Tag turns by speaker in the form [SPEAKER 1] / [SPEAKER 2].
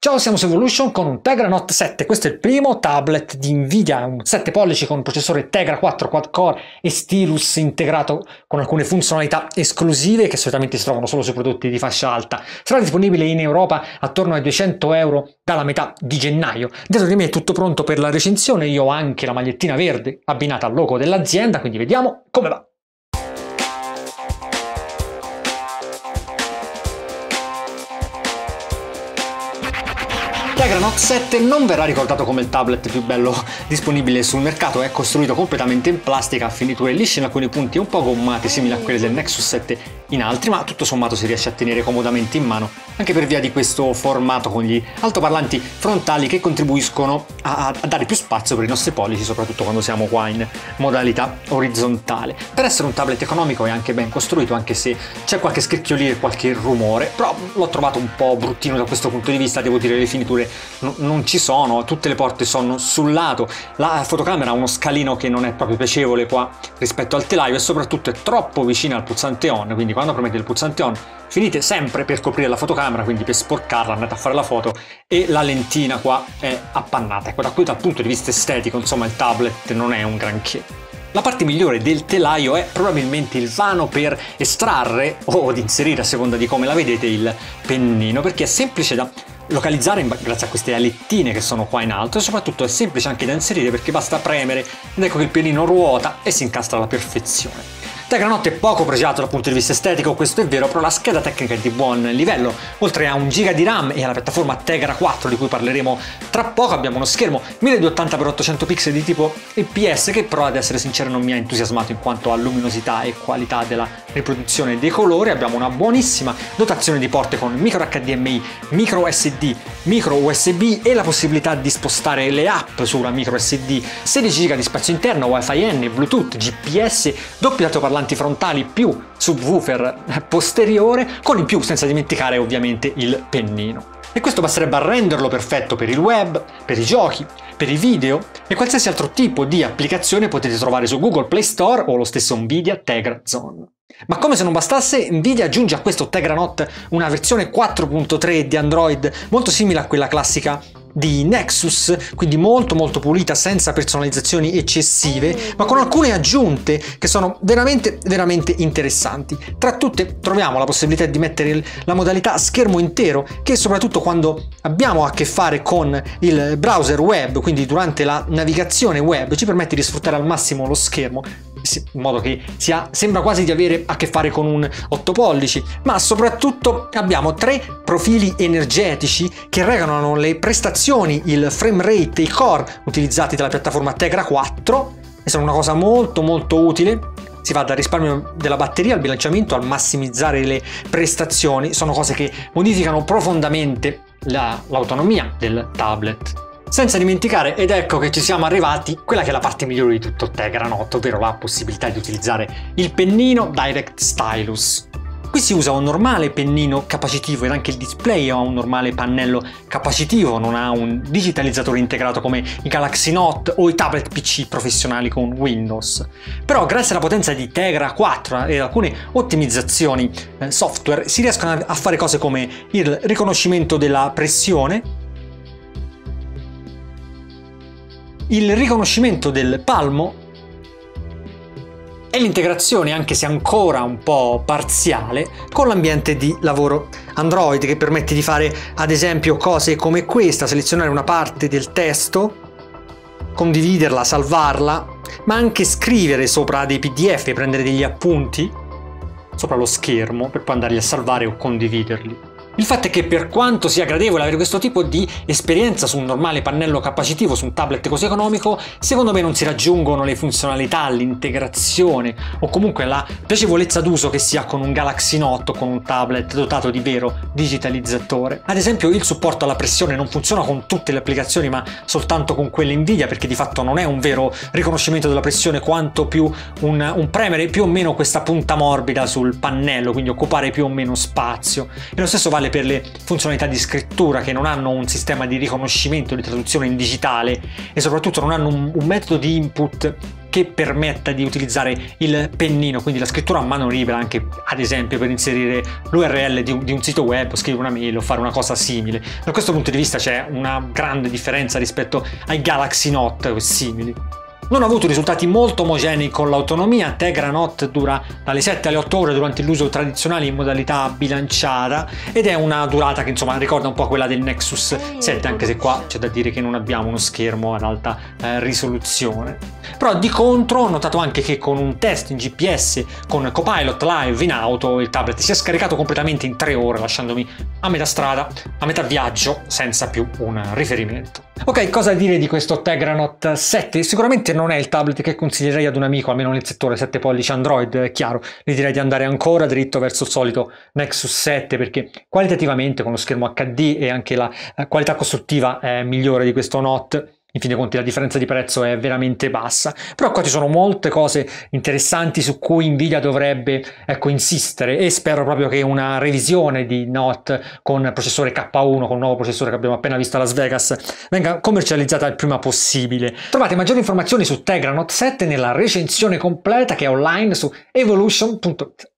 [SPEAKER 1] Ciao, siamo su Evolution con un Tegra Note 7. Questo è il primo tablet di Nvidia, un 7 pollici con processore Tegra 4 quad-core e stylus integrato con alcune funzionalità esclusive che solitamente si trovano solo sui prodotti di fascia alta. Sarà disponibile in Europa attorno ai €200 dalla metà di gennaio. Dietro di me è tutto pronto per la recensione, io ho anche la magliettina verde abbinata al logo dell'azienda, quindi vediamo come va. Tegra Note 7 non verrà ricordato come il tablet più bello disponibile sul mercato, è costruito completamente in plastica, ha finiture lisce in alcuni punti e un po' gommate, simili a quelle del Nexus 7 in altri, ma tutto sommato si riesce a tenere comodamente in mano, anche per via di questo formato con gli altoparlanti frontali che contribuiscono a dare più spazio per i nostri pollici, soprattutto quando siamo qua in modalità orizzontale. Per essere un tablet economico è anche ben costruito, anche se c'è qualche scricchiolio e qualche rumore, però l'ho trovato un po' bruttino da questo punto di vista, devo dire le finiture non ci sono, tutte le porte sono sul lato, la fotocamera ha uno scalino che non è proprio piacevole qua rispetto al telaio e soprattutto è troppo vicina al pulsante on, quindi quando premete il pulsante on finite sempre per coprire la fotocamera, quindi per sporcarla andate a fare la foto e la lentina qua è appannata. Ecco, da qui dal punto di vista estetico insomma il tablet non è un granché. La parte migliore del telaio è probabilmente il vano per estrarre o ad inserire, a seconda di come la vedete, il pennino, perché è semplice da localizzare grazie a queste alettine che sono qua in alto e soprattutto è semplice anche da inserire perché basta premere ed ecco che il pennino ruota e si incastra alla perfezione. Tegra Note è poco pregiato dal punto di vista estetico, questo è vero, però la scheda tecnica è di buon livello. Oltre a 1 GB di RAM e alla piattaforma Tegra 4 di cui parleremo tra poco, abbiamo uno schermo 1280x800 pixel di tipo IPS che però ad essere sincero non mi ha entusiasmato in quanto a luminosità e qualità della riproduzione dei colori. Abbiamo una buonissima dotazione di porte con micro HDMI, micro SD, micro USB e la possibilità di spostare le app sulla micro SD, 16 GB di spazio interno, Wi-Fi N, Bluetooth, GPS, doppi altoparlanti frontali più subwoofer posteriore, con in più senza dimenticare ovviamente il pennino. E questo basterebbe a renderlo perfetto per il web, per i giochi, per i video e qualsiasi altro tipo di applicazione potete trovare su Google Play Store o lo stesso Nvidia Tegra Zone. Ma come se non bastasse, Nvidia aggiunge a questo Tegra Note una versione 4.3 di Android molto simile a quella classica di Nexus, quindi molto pulita, senza personalizzazioni eccessive, ma con alcune aggiunte che sono veramente interessanti. Tra tutte troviamo la possibilità di mettere la modalità schermo intero, che soprattutto quando abbiamo a che fare con il browser web, quindi durante la navigazione web, ci permette di sfruttare al massimo lo schermo, in modo che sembra quasi di avere a che fare con un 8 pollici, ma soprattutto abbiamo 3 profili energetici che regolano le prestazioni, il frame rate e i core utilizzati dalla piattaforma Tegra 4 e sono una cosa molto utile. Si va dal risparmio della batteria al bilanciamento al massimizzare le prestazioni, sono cose che modificano profondamente l'autonomia del tablet. Senza dimenticare, ed ecco che ci siamo arrivati, quella che è la parte migliore di tutto Tegra Note, ovvero la possibilità di utilizzare il pennino Direct Stylus. Qui si usa un normale pennino capacitivo ed anche il display ha un normale pannello capacitivo, non ha un digitalizzatore integrato come i Galaxy Note o i tablet PC professionali con Windows. Però grazie alla potenza di Tegra 4 e alcune ottimizzazioni software si riescono a fare cose come il riconoscimento della pressione, il riconoscimento del palmo e l'integrazione, anche se ancora un po' parziale, con l'ambiente di lavoro Android, che permette di fare ad esempio cose come questa: selezionare una parte del testo, condividerla, salvarla, ma anche scrivere sopra dei PDF, prendere degli appunti sopra lo schermo per poi andarli a salvare o condividerli. Il fatto è che per quanto sia gradevole avere questo tipo di esperienza su un normale pannello capacitivo, su un tablet così economico, secondo me non si raggiungono le funzionalità, l'integrazione o comunque la piacevolezza d'uso che si ha con un Galaxy Note o con un tablet dotato di vero digitalizzatore. Ad esempio il supporto alla pressione non funziona con tutte le applicazioni ma soltanto con quelle Nvidia, perché di fatto non è un vero riconoscimento della pressione quanto più un premere più o meno questa punta morbida sul pannello, quindi occupare più o meno spazio. E lo stesso vale per le funzionalità di scrittura, che non hanno un sistema di riconoscimento, di traduzione in digitale e soprattutto non hanno un metodo di input che permetta di utilizzare il pennino, quindi la scrittura a mano libera, anche ad esempio per inserire l'URL di un sito web, scrivere una mail o fare una cosa simile. Da questo punto di vista c'è una grande differenza rispetto ai Galaxy Note o simili. Non ha avuto risultati molto omogenei con l'autonomia. Tegra Note dura dalle 7 alle 8 ore durante l'uso tradizionale in modalità bilanciata ed è una durata che insomma ricorda un po' quella del Nexus 7, anche se qua c'è da dire che non abbiamo uno schermo ad alta risoluzione. Però di contro ho notato anche che con un test in GPS con Copilot Live in auto il tablet si è scaricato completamente in 3 ore, lasciandomi a metà strada, a metà viaggio, senza più un riferimento. Ok, cosa dire di questo Tegra Note 7? Sicuramente non è il tablet che consiglierei ad un amico, almeno nel settore 7 pollici Android, è chiaro. Gli direi di andare ancora dritto verso il solito Nexus 7 perché qualitativamente con lo schermo HD e anche la qualità costruttiva è migliore di questo Note. In fin dei conti la differenza di prezzo è veramente bassa, però qua ci sono molte cose interessanti su cui Nvidia dovrebbe insistere e spero proprio che una revisione di Note con processore K1, con il nuovo processore che abbiamo appena visto a Las Vegas, venga commercializzata il prima possibile. Trovate maggiori informazioni su Tegra Note 7 nella recensione completa che è online su evolution.it.